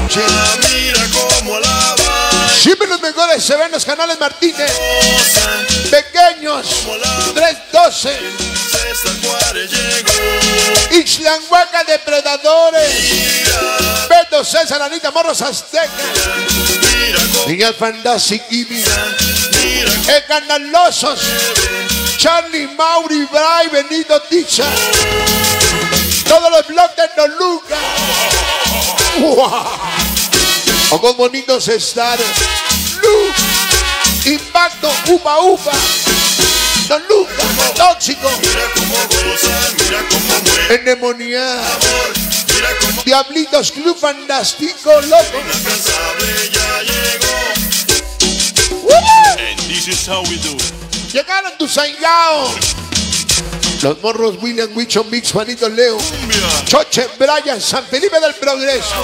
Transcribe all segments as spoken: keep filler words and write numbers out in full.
noche. Mira cómo la baila. Siempre los mejores se ven en los canales Martínez. Pequeños, tres doce. César Juárez llegó. Ixtlanhuaca Depredadores. Beto César, Anita Morros Azteca. Miguel Fantasy Kimi. El Canalosos. Charlie, Mauri, Bray, Benito Ticha. Todos los blogs de Toluca. ¡Wow! O con bonitos estar. Lu. Impacto, upa, upa. Toluca, tóxico. Mira cómo goza, mira cómo muere. Endemoniado. Diablitos, Club Fantástico, loco. Inalcanzable ya llegó. And this is how we do. Llegaron tus Saingao. Los morros William, Wicho, Mix, Juanito Leo. Choche, Brian, San Felipe del Progreso.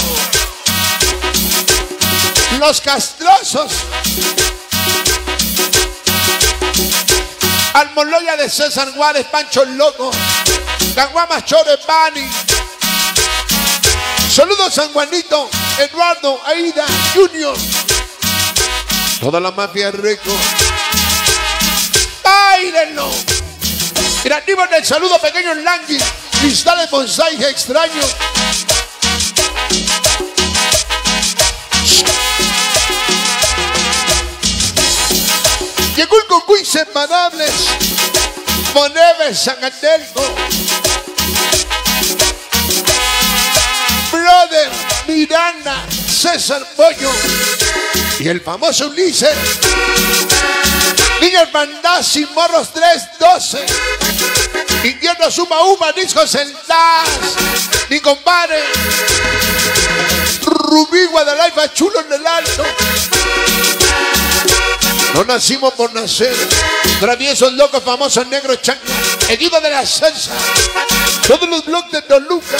Los Castrosos. Almoloya de César Juárez, Pancho Loco. Caguamas, Chore, Bani. Saludos San Juanito, Eduardo, Aida, Junior. Toda la mafia Reco. ¡Báilenlo! Creativos del saludo, pequeños Langui. Cristales Bonsai extraño. Llegó el Concuy Inseparables. Moneve, Zacatelco. Brother, Miranda, César Pollo. Y el famoso Ulises. Niños Bandasi, Morros tres doce. Invierno Suma Uma, Discos en Taz. Mi compadre. Rubí, Guadalajara, Chulo en el Alto. No nacimos por nacer. Traviesos, locos, famosos, negros, chanclas. Equipo de la salsa. Todos los blogs de Toluca.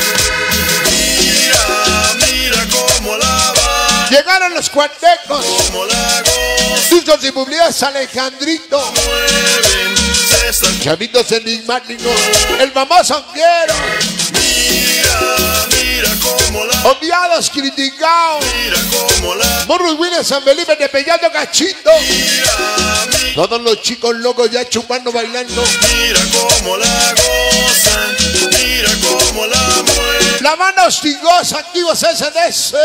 Mira, mira cómo la baila. Llegaron los cuartecos. Cómo la goza. Discos y publicidades Alejandrito. Mueven. César. Chavitos enigmáticos. El famoso Quiero. Mira, mira cómo la. Odiados, criticados. Mira cómo la. Morros Williams, San Felipe de Pellando Cachito. Mira, mira. Todos los chicos locos ya chupando, bailando. Mira cómo la gozan, mira cómo la mueven. La banda hostigosa, activos S D C.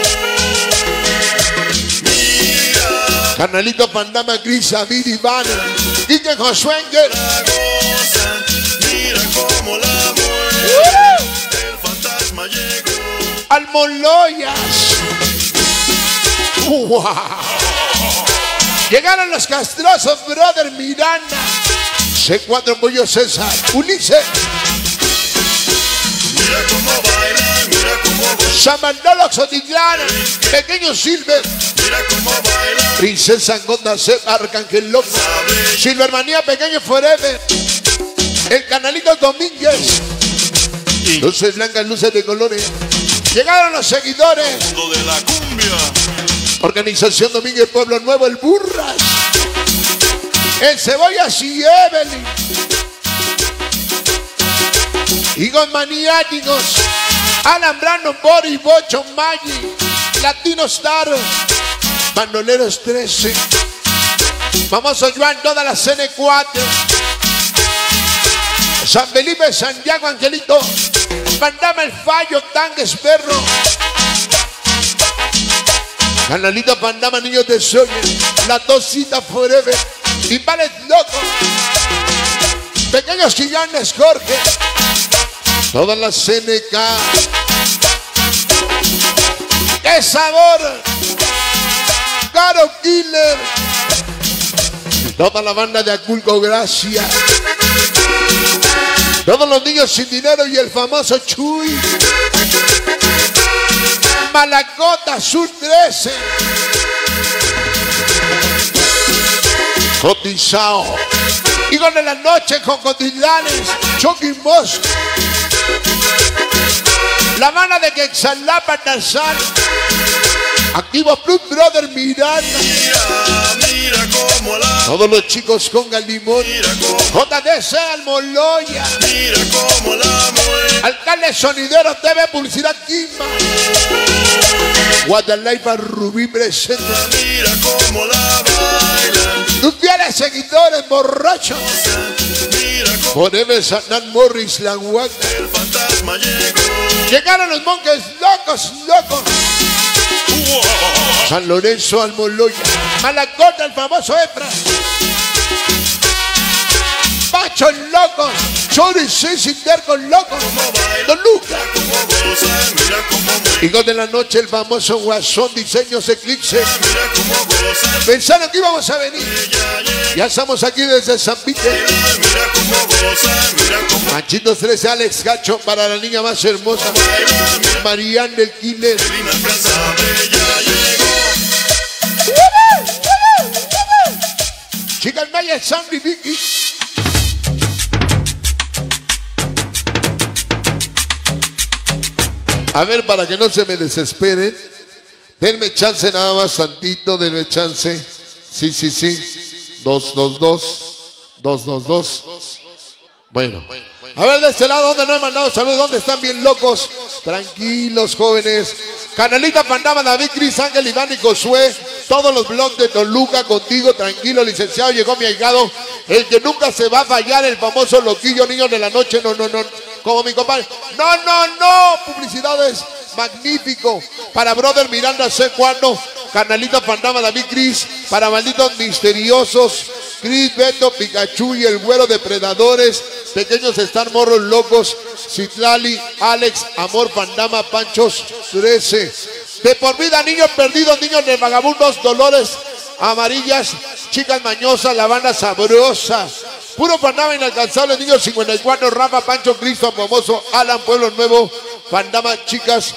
Mira, Carnalito Pandama, Gris, David, Iván, Quique Josuenger. la gozan, mira cómo la mueven. El fantasma llegó. Almoloyas. Wow. Llegaron los castrosos, brother Miranda. C cuatro Pollo César, Ulises. Mira cómo baila, mira cómo goza. Samandolo Xotitlán, Pequeño Silver. Mira cómo baila. Princesa Gonda C, Arcángel Loco. Silvermanía, Pequeño Forever. El Canalito Domínguez. Luces blancas, luces de colores. Llegaron los seguidores. Lo de la cumbia. Organización Domínguez Pueblo Nuevo, el Burras. El Cebollas y Evelyn. Higos Maniáticos. Alambrano, Boris, Bocho, Maggi. Latino Star. Bandoleros trece. Famoso Joan, toda la C N cuatro. San Felipe, Santiago, Angelito. Pandama, El Fallo, Tanques, Perro. Canalito Pandama, Niños de Soya. La Tosita Forever. Y Vales Loco. Pequeños Gigantes, Jorge. Todas las C N K. ¡Qué sabor! Caro Killer. Toda la banda de Aculco, gracias. Todos los niños sin dinero y el famoso Chuy. Malacota, Sur trece. Cotizao. Hijos de la noche con cotidianes. Chucky Mosco. La mano de Quexalapa, Tarzán. Activo Plus Brother Miranda. Mira, mira cómo la. Todos los chicos con Galimón. Mira cómo. J D C Almoloya. Mira cómo la mueve. Alcalde Sonidero T V Publicidad Quimba. Guadalajara, Rubí presente. Mira cómo la bailan. Tus fieles seguidores borrachos. Mira cómo Forever Sanán Morris, la Huaca. el fantasma llegó. Llegaron los monjes locos, locos. San Lorenzo, Almoloya. Malacota, el famoso Efra. Pachos locos. Chori, Ceci, Tercos locos. Don Luca. Cómo goza, mira cómo mueve. Hijos de la noche, el famoso Guasón, Diseños Eclipse. Mira cómo goza. Pensaron que íbamos a venir. Ya llega. Ya estamos aquí desde San Vite. Mira cómo goza. Mira cómo Manchitos trece, Alex Gacho, para la niña más hermosa. baila. Mira Marianne del Killer. inalcanzable. Ya llegó. Chicas Maya, Sandy, Vicky. A ver, para que no se me desesperen, denme chance nada más tantito, denme chance. Sí, sí, sí. Dos, dos, dos. Dos, dos, dos. Bueno. A ver, de este lado, ¿dónde no he mandado saludos? ¿Dónde están bien locos? Tranquilos, jóvenes. Canalita, Pandama, David, Cris, Ángel, Iván y Josué. Todos los blogs de Toluca contigo, tranquilo, licenciado. Llegó mi ahijado, el que nunca se va a fallar, el famoso loquillo, niños de la noche. No, no, no. Como mi compadre. No, no, no. Publicidades. Magnífico. Para Brother Miranda C cuatro. Canalita, Pandama, David, Cris. Para Malditos Misteriosos. Cris, Beto, Pikachu y el Güero, Depredadores. Pequeños Star Morros Locos. Citlali, Alex, Amor, Pandama, Panchos trece. De por vida, niños perdidos, niños de vagabundos, Dolores Amarillas, Chicas Mañosas, La Banda Sabrosa. Puro Pandama Inalcanzable, niños cincuenta y cuatro, Rafa, Pancho, Cristo, Famoso, Alan, Pueblo Nuevo, Pandama, Chicas,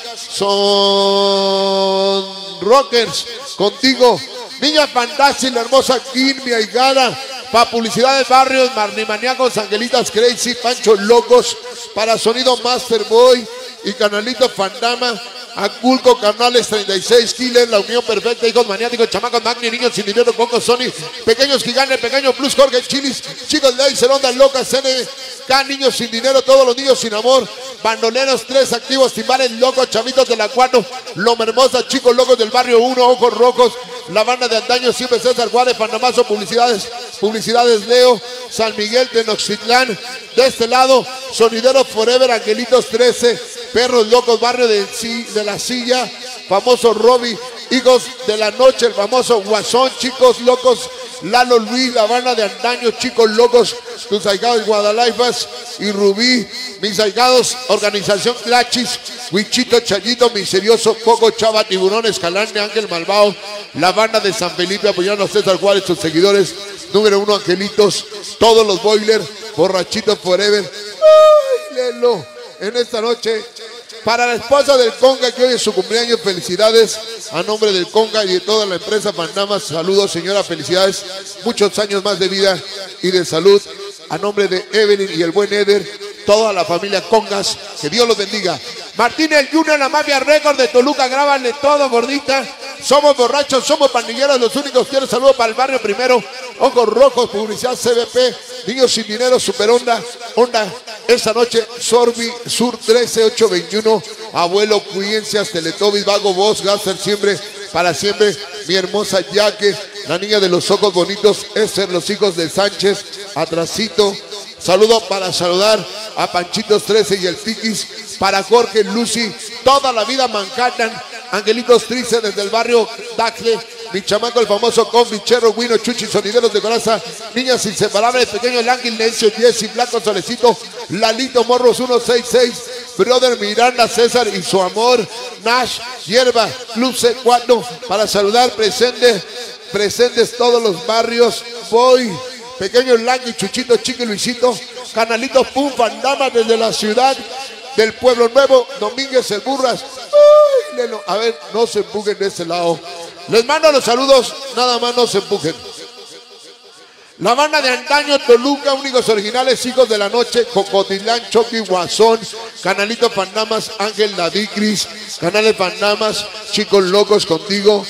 son rockers, contigo. Niña Fantástica, la hermosa Kim, mi ahijada. Para publicidad de barrios, Marnimaníacos, Angelitas Crazy, Pancho Locos. Para Sonido Masterboy y Canalito Fandama. Aculco, Canales treinta y seis, Killer, La Unión Perfecta, Hijos Maniáticos, Chamacos Magni, Niños Sin Dinero, Coco, Sony, Pequeños Gigantes, Pequeño Plus, Jorge Chilis, Chicos de Acer, Ondas Locas, C N K, Niños Sin Dinero, Todos los Niños Sin Amor, Bandoleros tres, Activos, Timbales Locos, Chavitos de la cuatro, Loma Hermosa, Chicos Locos del Barrio uno, Ojos Rojos, La Banda de Antaño, Siempre César Juárez, Panamazo, Publicidades, Publicidades Leo, San Miguel, Tenochtitlán. De este lado, Sonideros Forever, Angelitos trece, Perros Locos, Barrio de, de la Silla, famoso Robbie, Hijos de la Noche, el famoso Guasón, Chicos Locos, Lalo Luis, La Banda de Antaño, Chicos Locos, tus ahijados Guadalajara y Rubí, mis ahijados, Organización Clachis, Huichito, Chayito, Misterioso, Coco, Chava, Tiburón, Escalante, Ángel Malvado, La Banda de San Felipe, apoyando a César Juárez, sus seguidores, número uno, Angelitos, todos los Boiler, Borrachitos Forever. ¡Ay, Lelo! En esta noche, para la esposa del Conga, que hoy es su cumpleaños, felicidades a nombre del Conga y de toda la empresa Pandama. Saludos, señora, felicidades, muchos años más de vida y de salud. A nombre de Evelyn y el buen Eder, toda la familia Congas, que Dios los bendiga. Martín el Junior, la Mafia Record de Toluca, grábanle todo, gordita. Somos borrachos, somos pandilleros, los únicos. Quiero saludos para el barrio primero. Ojos Rojos, publicidad C B P, Niños Sin Dinero, Super Onda, Onda. Esta noche, Sorbi, Sur trece ocho veintiuno, Abuelo, Cuyencias, Teletubbies, Vago, Voz, Gaster, siempre, para siempre. Mi hermosa Yaque, la niña de los ojos bonitos, Esther, los hijos de Sánchez, atrasito. Saludo para saludar a Panchitos trece y el Tiquis, para Jorge, Lucy, toda la vida Manhattan, Angelitos Trice desde el barrio Dacle, mi chamaco el famoso Combi, Cherro, Wino, Chuchi, Sonideros de Coraza, Niñas Inseparables, Pequeño El Ángel, Nencio, Jessy, Blanco, Solecito, Lalito, Morros ciento sesenta y seis, Brother Miranda, César y su amor, Nash, Hierba, Club C cuatro, para saludar presentes, presentes todos los barrios, Boy, Pequeño Langui, Chuchito, Chiqui, Luisito, Canalitos Pum, Fandama desde la ciudad del Pueblo Nuevo, Domínguez, el Burras. Uy, Lelo. A ver, no se empujen de ese lado. Les mando los saludos, nada más no se empujen. La Banda de Antaño, Toluca, Únicos Originales, Hijos de la Noche, Cocotitlán, Chucky, Guasón, Canalito Pandamas, Ángel, David, Cris, Canales Pandamas, Chicos Locos contigo.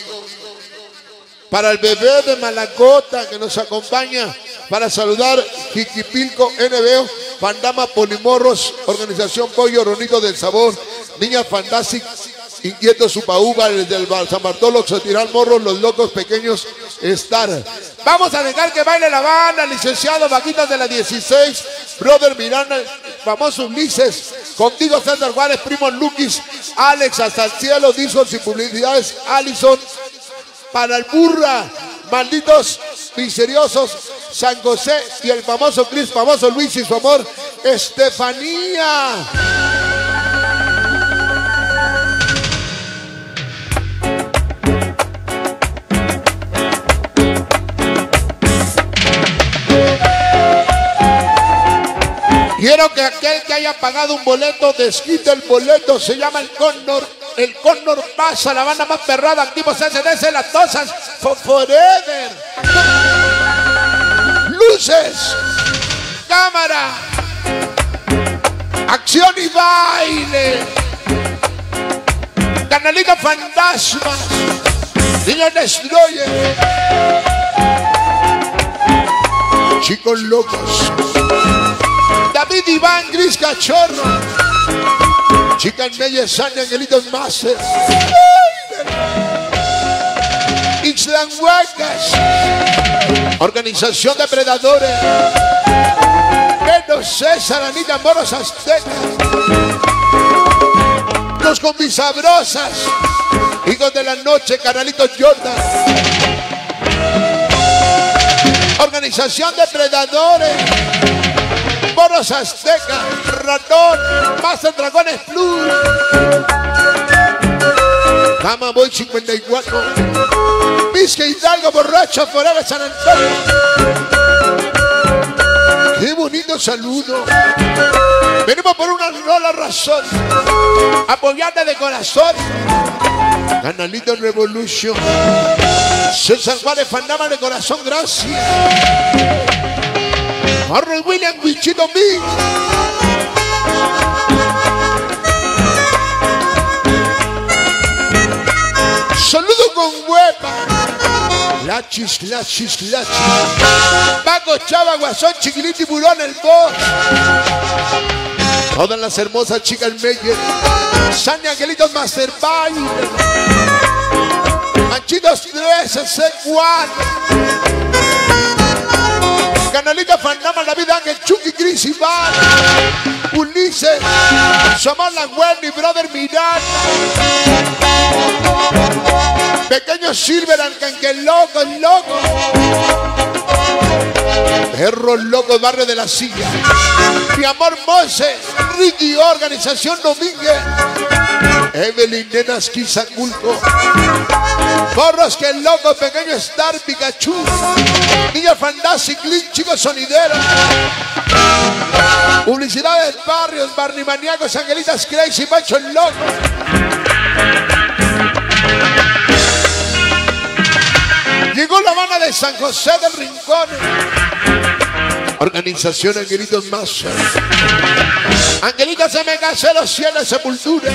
Para el bebé de Malacota que nos acompaña, para saludar Jiquipilco, N B O, Pandama, Polimorros, Organización Pollo, Ronito del Sabor, Niña Fantástica, Inquieto su paúba, desde el San Bartolo, se tiran morros, los locos pequeños estar. Vamos a dejar que baile la banda, licenciado Vaquitas de la dieciséis, brother Miranda, famoso Ulises, contigo César Juárez, primo Luquis, Alex hasta el cielo, discos y publicidades, Allison, para el Burra, malditos misteriosos, San José y el famoso Cris, famoso Luis y su amor, Estefanía. Quiero que aquel que haya pagado un boleto desquite el boleto, se llama el Cóndor. El Cóndor pasa, la banda más perrada, activos S D C, las tosas, for forever. Luces, cámara, acción y baile. Canalito Fantasmas, Niños Destroyer, chicos locos. David Iván Gris Cachorro, Chicas Meyes, Sani, Angelitos Máster, Ixtlan Huacas, Organización Depredadores, Menos César, Anita Moros Aztecas, Los Combisabrosas, Hijos de la Noche, Canalitos Jordan, Organización Depredadores, Moros Azteca, Ratón, Master Dragones Plus, Cama Boy cincuenta y cuatro, Vizca Hidalgo, Borracho, Forever San Antonio. Qué bonito saludo. Venimos por una sola razón, apoyarte de corazón. Canalito Revolution, César Juárez, Fanama de corazón, gracias. Harold William, Wichito Mix. Saludo con huepa. Lachis, lachis, lachis. Paco, Chava, Guasón, Chiquilito y Burón, el boss. Todas las hermosas chicas Meyer. Sani, Angelitos, Master Baile. Manchitos tres, C cuatro. Canalita Fanama, David Ángel, Chucky, Gris y Bar, Ulises, somos la Wendy, brother Miranda, Pequeño Silver, Arcángel Loco, el Loco, Perros Locos, Barrio de la Silla, Mi Amor Mose, Ricky, Organización Domínguez, Evelyn, Nenas, Quizaculco, Porros, que el Loco, Pequeño Star, Pikachu, Niña Fantastic, Link, Chicos Sonideros, Publicidades Barrios, Barrimaniacos, Angelitas Crazy, Pancho el Loco, llegó la banda de San José del Rincón, Organización Angelitos Massa, Angelitas M K cero siete Sepultura,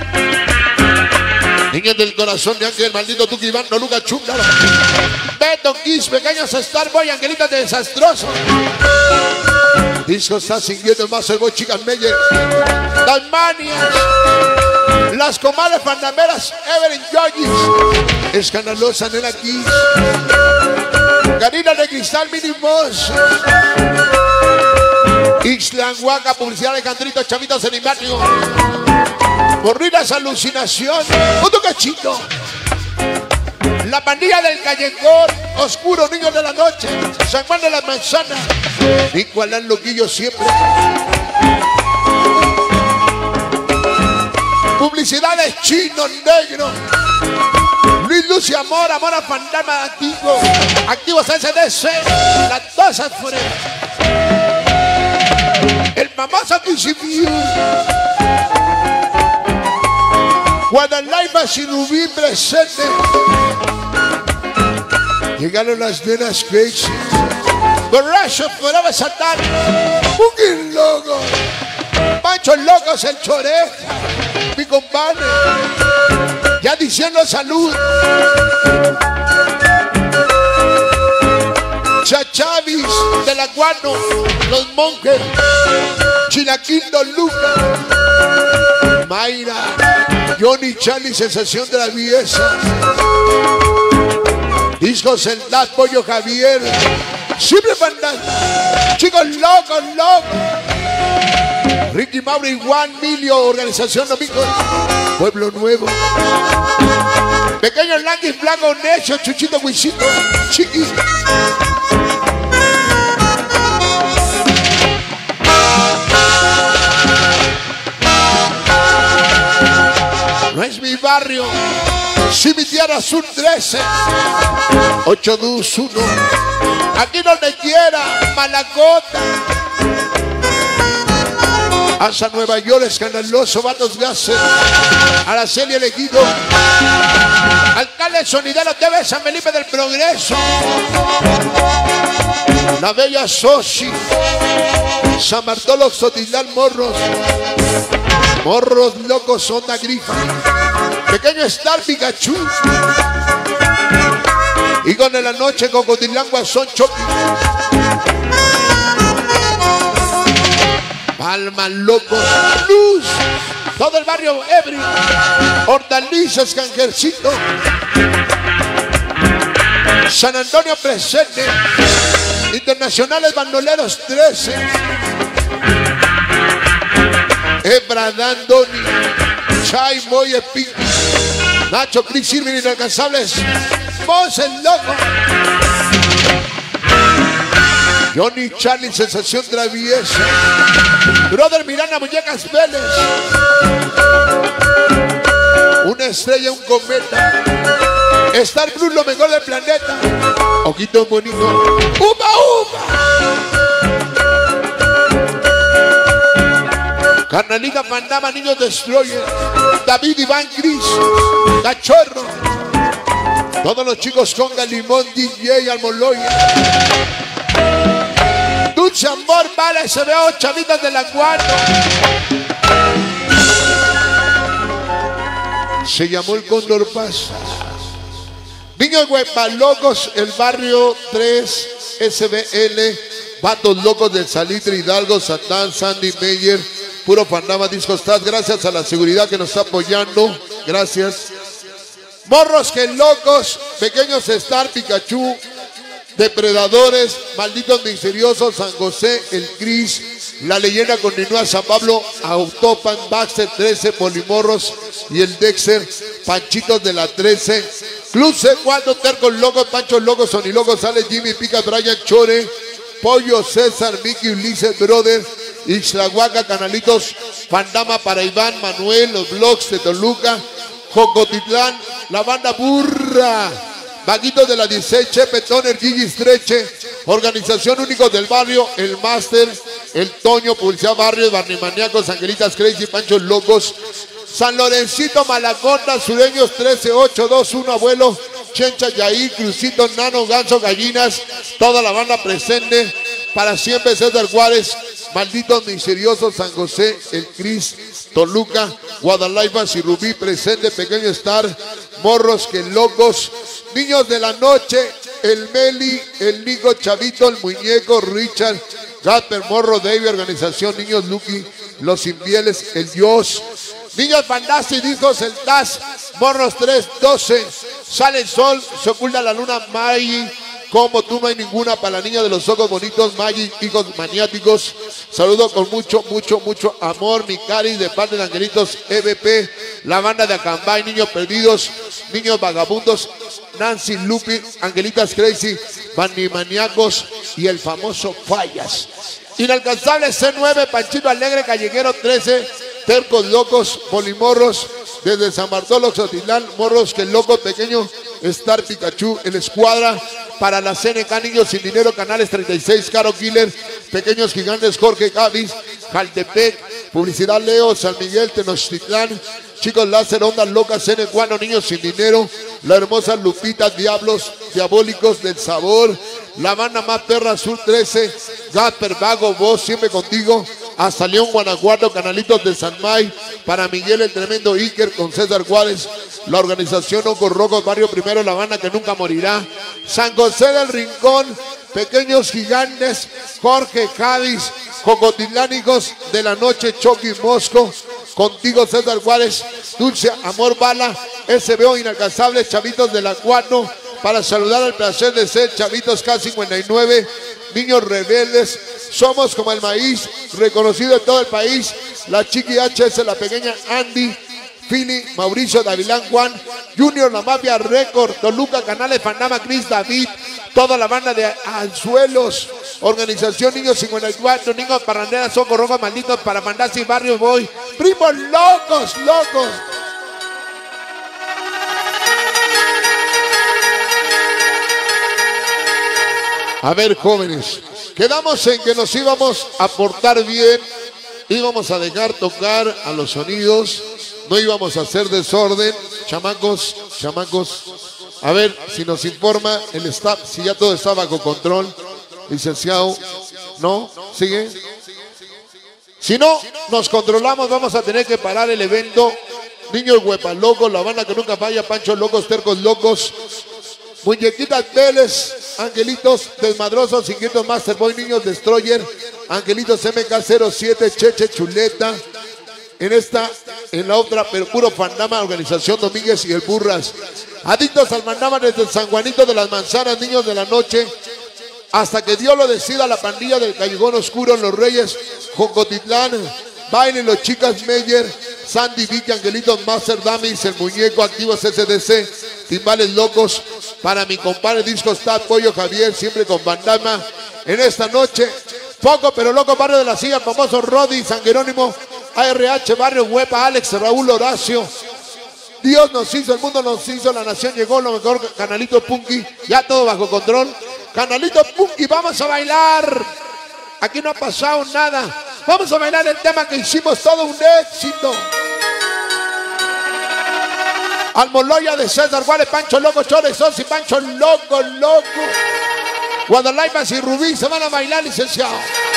Niños del Corazón de Ángel, Maldito Tuki, Iván, no Luca Chunga, Beto Kiss, Pequeños Starboy, Angelitas de Desastroso, Disco está sintiendo más el boy, Chicas Meyer, Las Manias, Las Comadres Pandameras, Evelyn Yoyis, Escandalosa Nena Kiss, Karina de Cristal, Minimos, Ixtlan Huaca, Publicidad de Candrito, Chavitos en Invernio, Borridas Alucinación, otro cachito, La Pandilla del Callejón, Oscuro, Niños de la Noche, San Juan de las Manzanas, Nicolás Loquillo siempre, Publicidades Chino Negro, Luis Luz y Amor, Amor a Fantasma Activo, Activos S D C, Las Tosas Forever, el famoso Principio, Guadalajara y Rubí presente. Llegaron las nenas crazy. Borracho, Forever Satan, Boogie Loco, Pancho Locos, el Choreja, mi compadre, ya diciendo salud. Chachavis de la Guano, Los Monjes, Chilaquildo Luca, Mayra, Johnny Charlie, sensación de la belleza. Discos El Das, Pollo Javier. Siempre fantasma. Chicos locos, locos. Ricky Mauri, Juan Milio, organización Domingo. Pueblo Nuevo. Pequeño Languis, Blanco Necio, Chuchito Huisito, Chiqui. No es mi barrio. Si mi tierra Sur trece. ocho dos uno. Aquí donde quiera, Malacota. Hasta Nueva York, Escandaloso, Vatos Gases, Araceli Elegido, Alcalde Sonidero T V San Felipe del Progreso, La Bella Sochi, San Bartolo, Sotilán, Morros, Morros Locos, Onda Grifa, Pequeño Star Pikachu, y con la noche, Cocodilán, Guasón, Choque. Palma, Locos, Luz, todo el barrio ebrio, Hortalizas, Canjercito, San Antonio presente, Internacionales Bandoleros trece, Ebra, Dandoni, Chay, Moye, Pinky, Nacho, Chris Irving, Inalcanzables, Vos el Loco, Johnny Charlie, sensación traviesa. Brother Miranda, Muñecas Vélez. Una estrella, un cometa. Star Cruz, lo mejor del planeta. Ojito bonito. ¡Upa, upa! Carnalita, Pandama, Niños Destroyer. David, Iván, Gris. Cachorro. Todos los chicos Conga, Limón, D J, Almoloya. Dulce Amor, vale, se ve ocho chavitas de la cuatro. Se llamó el Cóndor Paz. Niños Huepalocos, el barrio tres, S B L, Vatos Locos del Salitre, Hidalgo, Satán, Sandy Meyer, Puro Pandama, Discos Taz. Gracias a la seguridad que nos está apoyando. Gracias. Morros que locos, Pequeños Star, Pikachu, Depredadores, Malditos Misteriosos, San José, El Cris, La Leyenda continúa, San Pablo, Autopan, Baxter trece, Polimorros y el Dexter, Panchitos de la trece, Club C cuatro, Tercos Locos, Panchos Locos, Sony Locos, Sale Jimmy, Pica, Brian Chore, Pollo, César, Mickey, Ulises, Brother, Ixtlahuaca, Canalitos, Pandama para Iván, Manuel, los blogs de Toluca, Jocotitlán, la banda Burra, Vaguitos de la dieciséis, Chepe Toner, Gigi Streche, Organización Únicos del Barrio, El Máster, El Toño, Publicidad Barrio, Barnimaniacos, Angelitas Crazy, Panchos Locos, San Lorencito, Malacota, Sureños trece, ocho, dos, uno, Abuelo, Chencha, Yair, Crucito, Nano, Ganso, Gallinas, toda la banda presente, para siempre César Juárez, Malditos Misteriosos, San José, El Cris, Toluca, Guadalajara y Rubí presente, Pequeño Star, Morros que locos, Niños de la Noche, El Meli, El Nico, Chavito, El Muñeco, Richard, Gasper, Morro, David, Organización Niños Lucky, Los Infieles, El Dios, Niños Fantásticos, Discos El Das, Morros tres, doce, Sale el Sol, Se Oculta la Luna, Maggie, Como Tú No Hay Ninguna, para la niña de los ojos bonitos, Maggie, Hijos Maniáticos. Saludo con mucho, mucho, mucho amor, mi cari, de parte de Angelitos E V P, la banda de Acambay, Niños Perdidos, Niños Vagabundos, Nancy Lupi, Angelitas Crazy, Bandimaniacos y el famoso Fallas. Inalcanzable C nueve, Panchito Alegre, Calleguero trece, Tercos Locos, Polimorros, desde San Bartolo, Xotitlán, Morros que Locos, Pequeño Star Pikachu, El Escuadra, para la C N K, Niños Sin Dinero, Canales treinta y seis, Caro Killer, Pequeños Gigantes, Jorge Cavis, Jaltepec, Publicidad Leo, San Miguel, Tenochtitlán, Chicos Láser, Ondas Locas, C N cuatro, Niños Sin Dinero, La Hermosa Lupita, Diablos Diabólicos del Sabor, la banda más perra, Sur trece, Gasper, Vago, Vos, siempre contigo, hasta León, Guanajuato, Canalitos de San May, para Miguel el Tremendo Iker con César Juárez, la organización Ojos Rojos, Barrio Primero, la banda que nunca morirá, San José del Rincón, Pequeños Gigantes, Jorge Cádiz, Cocotitlánicos de la Noche, Chucky Mosco, Contigo César Juárez, Dulce Amor Bala, S B O Inalcanzables, Chavitos de la Cuatro, para saludar al placer de ser Chavitos K cincuenta y nueve, Niños Rebeldes, Somos como el Maíz, reconocido en todo el país, la Chiqui H S, la pequeña Andy, Fili, Mauricio, Davilán, Juan, Junior, la Mafia Record, Toluca, Canales, Panamá, Cris, David, toda la banda de Anzuelos, Organización Niños cincuenta y cuatro, Niños Parranderas, Soco Rojo, Malditos, para Mandasi, Barrio Boy, Primos Locos, Locos. A ver, jóvenes, quedamos en que nos íbamos a portar bien, íbamos a dejar tocar a los sonidos, no íbamos a hacer desorden. Chamacos, chamacos, a ver si nos informa el staff, si ya todo está bajo control. Licenciado, ¿no? ¿Sigue? Si no nos controlamos, vamos a tener que parar el evento. Niños Huepa Locos, la banda que nunca falla, Pancho Locos, Tercos Locos, Muñequitas Vélez, Angelitos Desmadrosos, Inquietos Masterboy, Niños Destroyer, Angelitos M K cero siete, Cheche Chuleta. En esta, en la otra, pero puro Fandama, Organización Domínguez y el Burras. Adictos al Mandama desde San Juanito de las Manzanas, Niños de la Noche, hasta que Dios lo decida, la pandilla del Callejón Oscuro, Los Reyes, Jocotitlán, Bailen los Chicas Meyer, Sandy Vicky, Angelitos Master Damis, El Muñeco, Activos S D C, Timbales Locos, para mi compadre Disco Stat, Pollo Javier, siempre con Bandama. En esta noche, Foco pero Loco, Barrio de la Silla, famoso Rodi, San Jerónimo, A R H, Barrio Huepa, Alex, Raúl Horacio. Dios nos hizo, el mundo nos hizo, la nación llegó, lo mejor, Canalito Punky, ya todo bajo control. Canalito Punky, vamos a bailar. Aquí no ha pasado nada. Vamos a bailar el tema que hicimos, todo un éxito. Almoloya de César Juárez, Pancho Loco, Chores, Sosi, Pancho Loco, Loco. Guadalaipas y Rubí se van a bailar, licenciado.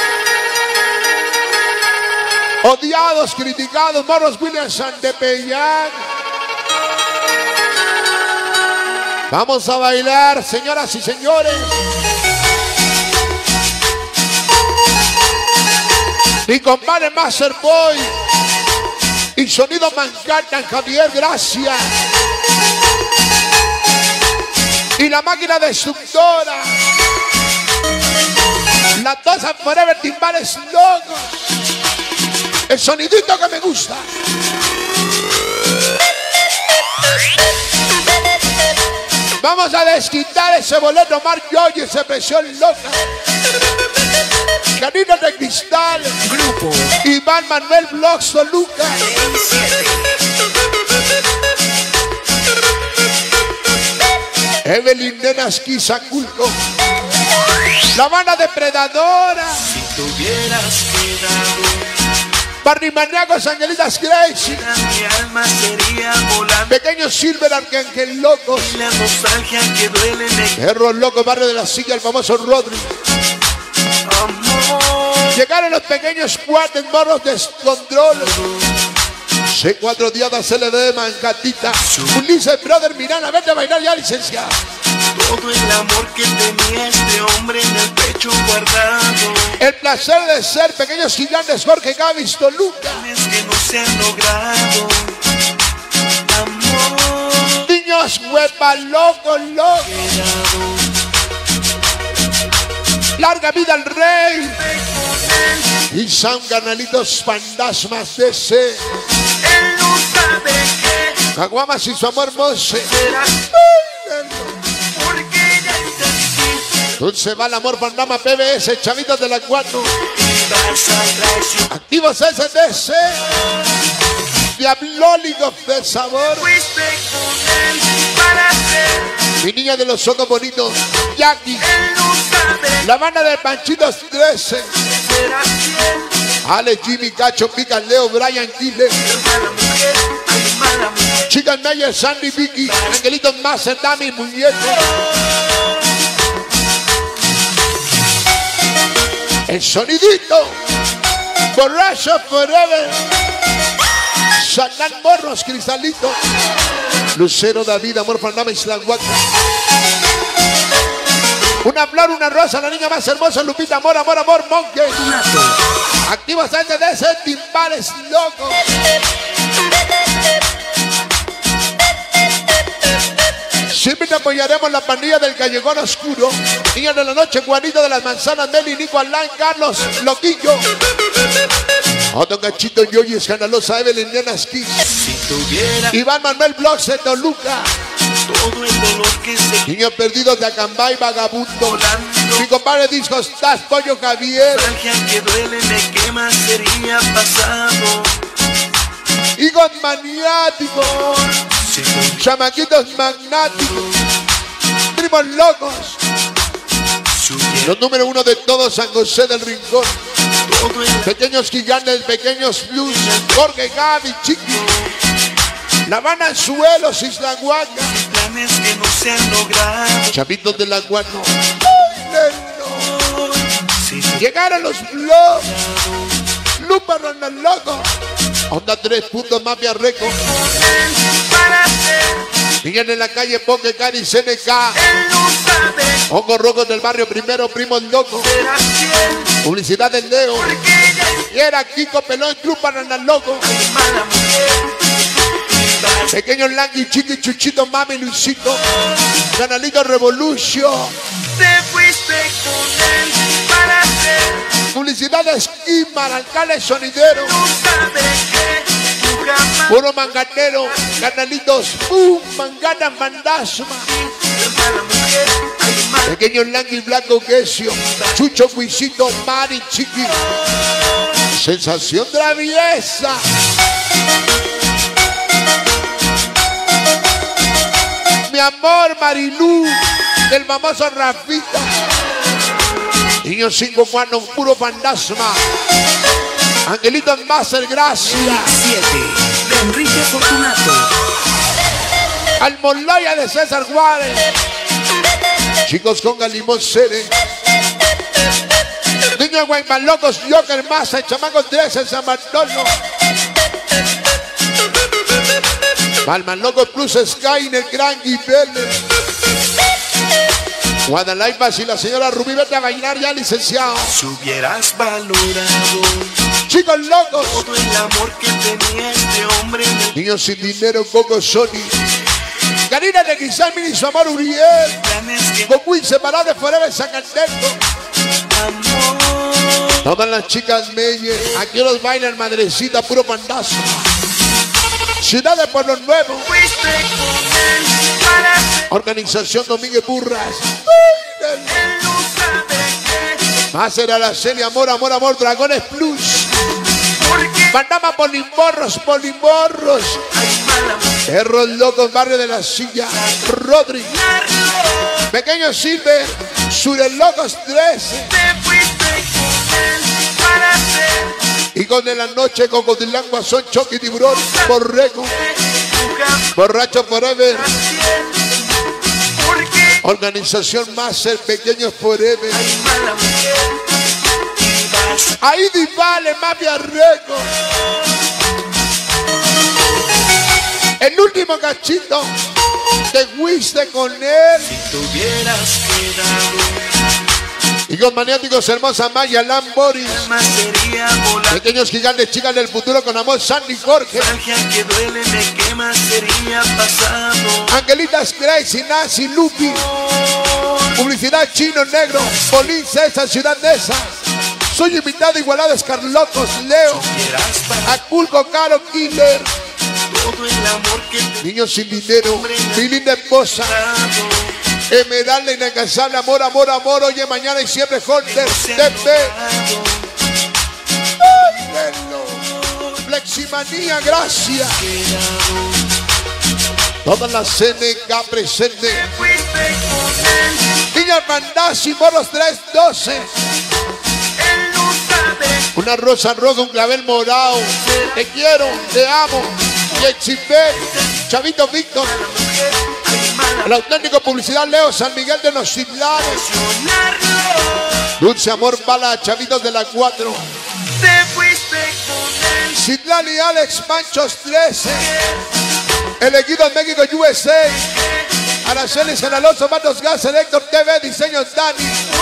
Odiados, criticados, Morros Williams, Santepeyán. Vamos a bailar, señoras y señores. Mi compadre Master Boy y Sonido Manhattan, Javier, gracias. Y la máquina destructora, la Tosa Forever, Timbales Locos. El sonidito que me gusta. Vamos a desquitar ese boleto Mar Yoyi, esa presión loca. Caninos de Cristal, Grupo Iván Manuel Vlogs Toluca. Evelyn Nenas Quizaculco, la banda depredadora. Si te hubieras quedado, Barrimaniacos, Angelitas Gracie, mi alma sería volando. Pequeños Silver, Arcángel Locos, Y la nostalgia que duele me Perros Locos, Barrio de la Silla, el famoso Rodri. amor. Llegaron los pequeños cuates, morros de descontrol. C cuatro días de C L D de Mancatita. Ulises Brother Miranda, vete a bailar ya, licenciado. Todo el amor que tenía este hombre en el pecho guardado. El placer de ser pequeños gigantes, Jorge Gavis Toluca. Es que no se han logrado. Amor Niños Huepa Loco, Loco. quedado. Larga vida al rey. Y son canalitos fantasmas de C. Él no sabe que Caguamas y su amor Mose. serás porque ya entendí. Dulce va el amor Fandama P B S, Chavitos de la cuatro. Y vas a traicionar. Activos S D C. Diablólicos de sabor. Fuiste con él para ser. Mi niña de los ojos bonitos, Jackie. Él no sabe La banda de Panchitos trece. que serás fiel. Ale, Jimmy, Cacho, Pica, Leo, Brian, Kille. Mala mujer, ay, mala mujer. Chicas Meyer, Sandy, Vicky. Angelitos Master, Dami, Muñeco. El sonidito. Borracho Forever. Sanán Morros, Cristalito. Lucero David, Amor Fandama, Isla Huaca. Una flor, una rosa, la niña más hermosa, Lupita, amor, amor, amor, Monkey. Activos antes de ese timbales loco. Siempre te apoyaremos la pandilla del Callejón Oscuro. Niñas de la noche, Juanito de las Manzanas, Meli, Nico, Alain, Carlos, Loquillo. Otto Cachito, Yoyi, Escandalosa, Evelyn, Nenas Kiss. Iván Manuel Blogs de Toluca. Todo el dolor que se Niños perdidos de Acambay, Vagabundo. Mi compadre Discos Taz, Pollo Javier. nostalgia que duele me quema, sería pasado. Higos maniáticos. Chamaquitos magnáticos. Primos locos. Los número uno de todos, San José del Rincón. Todo el Pequeños gigantes, pequeños blues. Jorge, Gaby, Chiqui. La Habana, Suelos, Isla Huaca. planes que no se han logrado. Chavitos de la Guano. Si Llegaron los blogs. Lupa Ronda Loco. Onda tres puntos, Mafia Record. para ser Niñas en la calle, Poke, Cari, C N K. él no sabe Hongos Rojos del Barrio Primero, Primos Locos. será fiel. Publicidad del Leo. Porque ella Y era Kiko Pelón, Club Ronda Loco. es mala mujer. Pequeños Langui, Chiqui, Chuchito, Mami, Luisito. Canalito Revolution. Te fuiste con él para ser. Publicidad de Esquimar, Alcalde Sonidero. No sabe que tú jamás Puro mangatero, canalitos, ¡pum! Mangana, mandasma. eres mala mujer. Ay, mala Pequeños Langui, Blanco, Quesio. Chucho, Cuisito, Mari, Chiqui. Sensación traviesa. Mi amor, Marilú, del famoso Rafita. Niños cinco cuando puro fantasma. Angelito Master, gracias. siete de Enrique Fortunato. Almoloya de César Juárez. Chicos con Galimón Cere. Niños Guayman Locos, Joker Massa, Chamacos tres en San Bartolo. Palman Locos Plus Sky en el Gran Guibele. Guadalajara y la señora Rubí, vete a bailar ya, licenciado. Si hubieras valorado Chicos locos. todo el amor que tenía este hombre en el Niños sin dinero, Coco Sony. Karina de Guisal, Mini, su amor Uriel. planes que Goku separado de Forever Zacateco. amor. Todas las chicas Meyer. Aquí los bailan, madrecita, puro pandazo. Ciudad de Pueblo Nuevo. Fuiste con él para ser. Organización Domínguez Burras. Él no sabe que Más era la serie Amor, Amor, Amor, Dragones Plus. porque Mandama Polimorros, Polimorros. hay mala mujer. Perros locos, barrio de la silla. Rodri. Pequeño Silver. Sures Locos trece. Te fuiste con él para ser. Hijos de la noche, Cocodilán, Guasón, Choque, Tiburón, Borrego. Tú jamás Borracho Forever. porque Organización Master, Pequeños Forever. hay mala mujer. Y vas Ahí Divale, Mafia Record. El último cachito. Te fuiste con él. te hubieras quedado. Hijos maniáticos, hermosa Maya, Lamboris. Más sería volar. Pequeños gigantes, chicas del futuro con amor, Sandy Jorge. Nostalgia que duele me quema, sería pasado. Angelitas Gracie, Nancy, Lupi. Publicidad Chino Negro. Polín César, Ciudad Neza. Soy invitado, Igualadas, Carlocos, Leo. Quieras para Aculco, Caro, Killer. todo el amor que te Niños sin dinero. Mi linda esposa. he dado. Esmeralda, inalcanzable, amor, amor, amor. Oye, mañana y siempre, Hunter. Se han T P. logrado. Fleximanía, gracias. Quedado. Todas las C N K presente. Te fuiste con él. Niñas Mandasi, Moros tres doce. Él no sabe Una rosa roja, un clavel morado. Te quiero, te amo. Yexipet, Chavito Víctor. hay mala El auténtico publicidad Leo, San Miguel de los Citlares. funcionarlo. Dulce amor, bala, Chavitos de la cuatro. Te fuiste con él. Citlán y Alex Manchos trece. Elegido en México, U S A. Araceli San Alonso, Matos Gas, Héctor T V, Diseños Dani.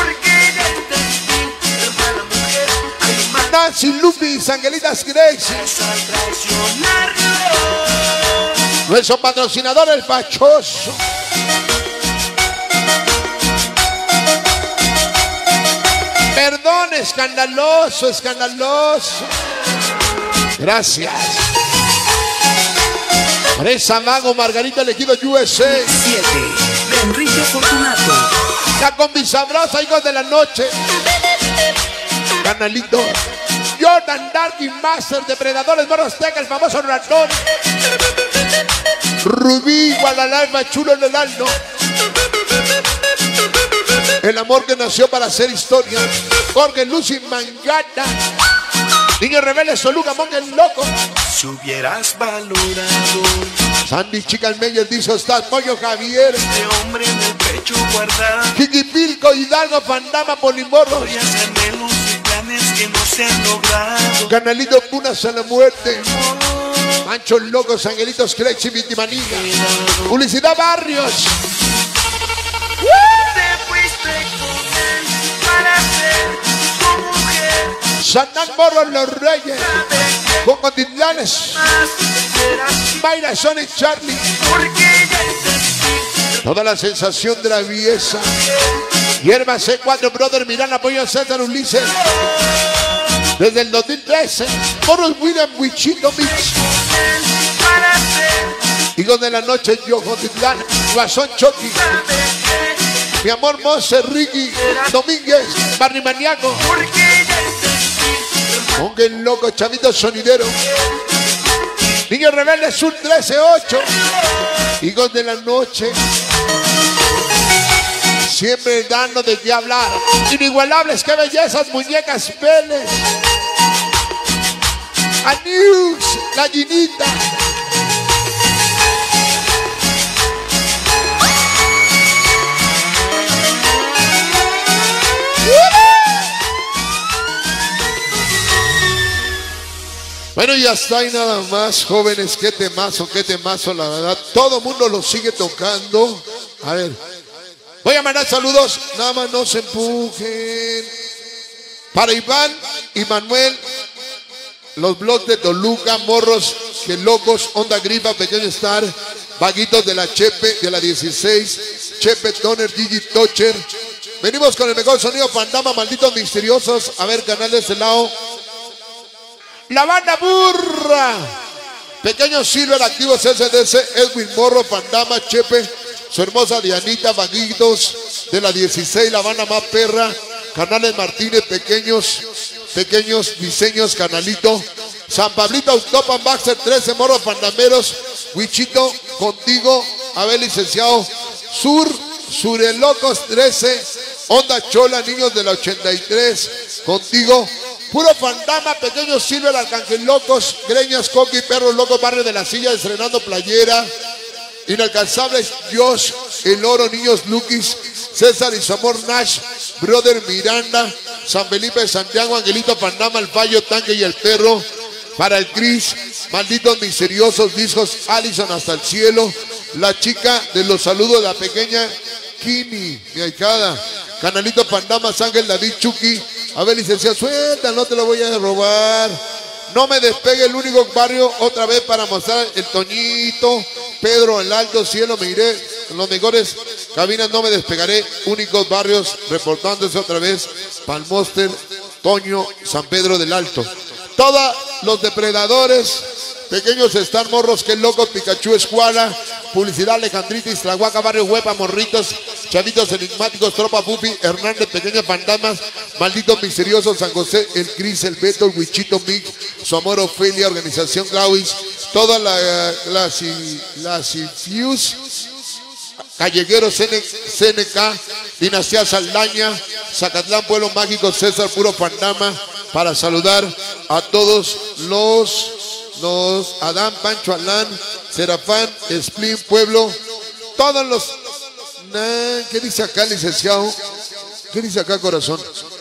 Nancy Lupis, Angelitas Grace. Nuestro patrocinador, el Pachoso. Perdón, escandaloso, escandaloso. Gracias. Presa Mago, Margarita Elegido U S A. siete. Enrique Fortunato. La combi sabrosa, hijos de la noche. Canalito. Jordan Darky Master, Depredadores, Morros Teca, el famoso ratón. Rubí, Guadalajara, Chulo en el Aldo. El amor que nació para hacer historia. Jorge Lucy Mangata. Niño Rebelde, Soluca, Monga el Loco. Si hubieras valorado Sandy Chicken Meyer, dice Estás, Pollo Javier. este hombre en el pecho guardado, Jiquipilco, Hidalgo, Pandama, Polimorros. voy a hacer anhelos y planes que no se han logrado. Canalito Punas a la muerte. Manchos Locos, Angelitos Crazy, Vitimanía. Publicidad Barrios. Te fuiste con él para ser tu mujer. Santán Morros, Los Reyes. Con Cotitlanes. Más serás Mayra, Sonic, Charlie. porque ya entendí. Toda la sensación de la belleza. Hierba C cuatro, Brother, Mirán, apoyo a César Ulises. Desde el dos mil trece, Morros William, Wichito Mix. Para ser Hijos de la noche, yo, Jotitlán, Guasón Chucky. Mi amor Mose, Ricky, Domínguez, Barry Maniaco. porque ya entendí. Ponga el loco, Chavito Sonidero. Niño Rebelde Sur trece ocho. Hijos de la noche. Siempre dando de qué hablar. Inigualables, qué bellezas, muñecas Pérez. A News, gallinita. Bueno, ya está ahí nada más, jóvenes. Qué temazo, qué temazo, la verdad. Todo el mundo lo sigue tocando. A ver, voy a mandar saludos. Nada más no se empujen. Para Iván y Manuel, los blogs de Toluca, Morros, que locos, Onda Gripa, Pequeño Star, Vaguitos de la Chepe, de la dieciséis, Chepe, Toner, Gigi Tocher. Venimos con el mejor sonido, Pandama, Malditos Misteriosos. A ver, canal de este lado. La banda burra. Pequeño Silver, Activos S D C, Edwin Morro, Pandama, Chepe, su hermosa Dianita, Vaguitos de la dieciséis, la banda más perra, Canales Martínez, pequeños, pequeños diseños, Canalito, San Pablito, Autopan, Baxter, trece, Morros Pandameros, Wichito, contigo, a ver, licenciado, Sur, Surelocos, trece, Onda Chola, niños de la ochenta y tres, contigo, Puro Fandama, Pequeños Silver, Arcángel Locos, Greñas, Coqui, Perros Locos, Barrio de la Silla, estrenando playera, Inalcanzables, Dios, El Oro, Niños Lukis, César y su amor Nash, Brother Miranda, San Felipe, Santiago, Angelito Fandama, El Fallo, Tanque y el Perro, para el Cris, Malditos Misteriosos, Discos, Allison hasta el cielo, la chica de los saludos, la pequeña Kimi, mi ahijada, Canalito Pandamas, Ángel David Chucky. A ver, licenciado, suelta, no te lo voy a robar. No me despegue, el único barrio otra vez para mostrar el Toñito, Pedro, el Alto Cielo, me iré en los mejores cabinas, no me despegaré. Únicos barrios reportándose otra vez, Palmoster, Toño, San Pedro del Alto. Todos los depredadores, pequeños Star Morros, que locos, Pikachu Escuala, Publicidad Alejandrita, Islahuaca, Barrio Huepa, Morritos, Chavitos Enigmáticos, Tropa Pupi, Hernández, Pequeñas Pandamas, Malditos Misteriosos, San José, el Cris, el Beto, el Wichito Mick, su amor Ofelia, Organización Glauis, toda la, la, la Cifius, Callegueros, C N K, Dinastía Saldaña, Zacatlán, Pueblo Mágico, César, Puro Pandama, para saludar a todos los, los Adán, Pancho, Alán, Serafán, Splin, Pueblo, todos los... Nah, ¿qué dice acá, licenciado? ¿Qué dice acá, corazón?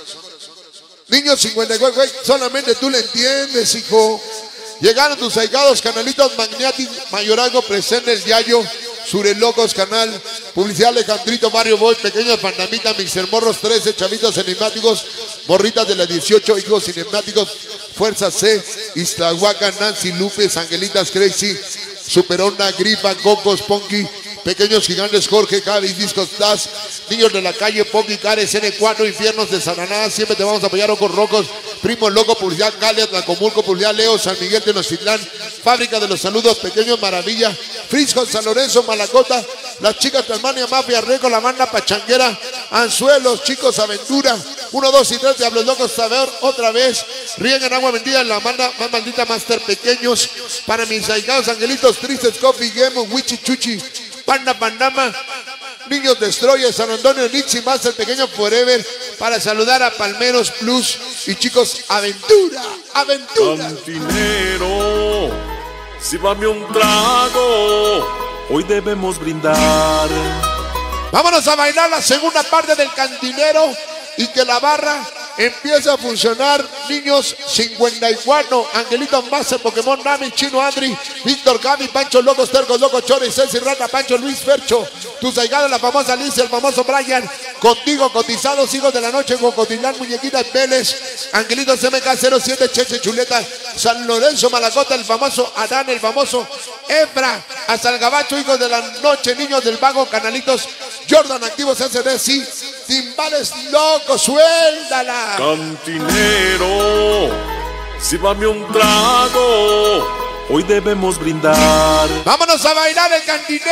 Niños cincuenta y cuatro, güey, solamente tú le entiendes, hijo. Llegaron tus ahijados, Canalitos Magnéticos, Mayorazgo, presente el Yayo, Surelocos Canal, Publicidad Alejandrito, Mario Boy, Pequeños Pandamitas, Mixer Morros trece, Chavitos Enigmáticos, Morritas de las dieciocho, Hijos Cinemáticos, Fuerza C, Iztahuaca, Nancy Lupes, Angelitas Crazy, Superona, Gripa, Cocos, Ponky, Pequeños Gigantes, Jorge, Javis, Discos Taz, Niños de la Calle, Ponky, Cares, N cuatro, Infiernos de Sananá, siempre te vamos a apoyar, Ojos Rocos, Primo Loco, Publicidad Calia, Tlacomulco, Publicidad Leo, San Miguel de Tenochtitlán, Fábrica de los Saludos, Pequeños Maravilla, Frisco, San Lorenzo, Malacota, Las Chicas Tasmania, Mafia Reco, La Banda Pachanguera, Anzuelos, Chicos Aventura, uno, dos y tres, Diablos Locos, Saber, otra vez, Ríen en Agua Bendita, La Banda Más Maldita, Master Pequeños, para mis ahijados, Angelitos Tristes, Coffee Game, Wichi Chuchi, Panda Pandama, Niños Destroyer, San Antonio, Nixie, Master Pequeño Forever, para saludar a Palmeros Plus y Chicos Aventura, Aventura. Cantinero, sírvame un trago, hoy debemos brindar. Vámonos a bailar la segunda parte del Cantinero y que la barra empiece a funcionar. Niños cincuenta y cuatro, Angelito Master, Pokémon Nami, Chino Andri, Víctor Gaby, Pancho Locos, Tercos Locos, Chores, Ceci Rata, Pancho Luis Fercho, tus ahijados, la famosa Liz, el famoso Brian, contigo, cotizados, hijos de la noche, con Cotitlán, Muñequitas Vélez, Angelitos M K cero siete, Cheche Chuleta, San Lorenzo, Malacota, el famoso Adán, el famoso Efra, hasta el Gabacho, hijos de la noche, Niños del Vago, Canalitos, Jordan, Activos S D, sí, Timbales Locos, suéltala. Cantinero, sírvame un trago, hoy debemos brindar. Vámonos a bailar el Cantinero.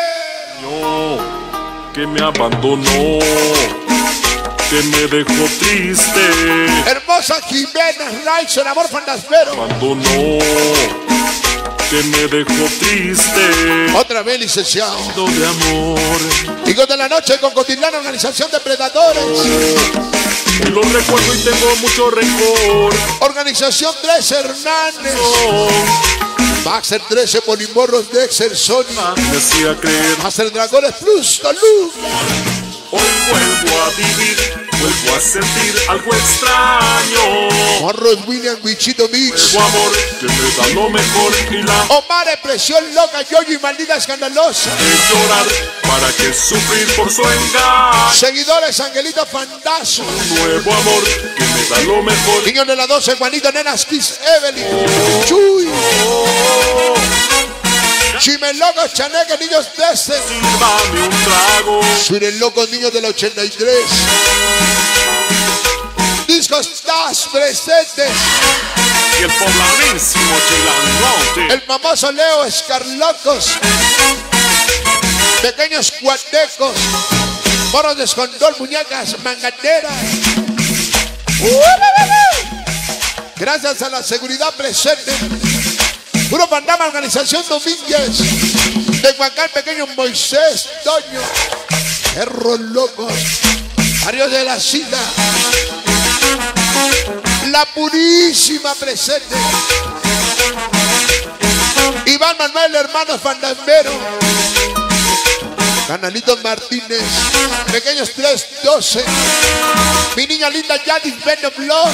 Que me abandonó, que me dejó triste. Hermosa Jimena Rice, el amor fantasmero. Abandonó, que me dejó triste. Otra vez, licenciado. De amor. Hijos de la noche con Cotitlán, Organización de Predadores. Y lo recuerdo y tengo mucho rencor. Organización tres Hernández. Maxer trece, Polimorros, Dexter, Sony. Me hacía creer. Master Dragones Plus, Toluca. Hoy vuelvo a vivir, vuelvo a sentir algo extraño. Morros William, Wichito Mix. Nuevo amor que me da lo mejor y la Omar, Presión Loca, Yoyi, Maldita Escandalosa. de llorar, para que sufrir por su engaño. Seguidores, Angelito Fantazo. Nuevo amor que me da lo mejor. Niños de la doce, Juanito, Nenas, Kiss, Evelyn. Chuy. Chimelocos, Chaneque, Niños de este. Sírvame un trago. Surelocos, Niños del ochenta y tres. Discos Taz presentes. Y el poblanísimo Chilangote. El famoso Leo Escarlocos. Pequeños Cuatecos. Morros de Escondor, Muñecas, Mangateras. Gracias a la seguridad presente. Puro Pandama, Organización Domínguez. De Huacán, Pequeño Moisés, Toño. Perros Locos. Arios de la Sila. La Purísima presente. Iván Manuel, hermanos Fantasmero. Canalitos Martínez. Pequeños tres doce. Mi niña linda Yadis Venom Bloss.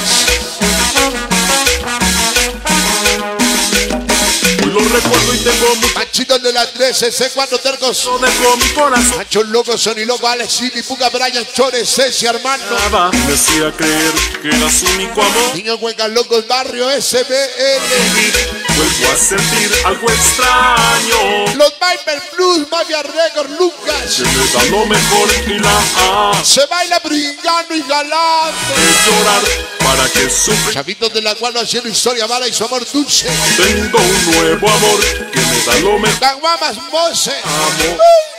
Lo recuerdo y tengo mucho. Panchitos de la trece, C cuatro Tercos. Lo dejo mi corazón. Panchos Locos, Sony Loco, Alex, Simi, Puga, Brian, Chores, Ceci, Armando. Nada me hacía creer que era su único amor. Niños Cuencas Locos, Barrio S B L. Vuelvo a sentir algo extraño. Los Viper Plus, Mafia Record, Lucas. Que me da lo mejor y la A. Se baila brillando y galante. De llorar para que sufra. Chavitos de la cual haciendo historia, bala y su amor dulce. Tengo un nuevo amor que me da lo mejor. Caguamas Mose. Amor.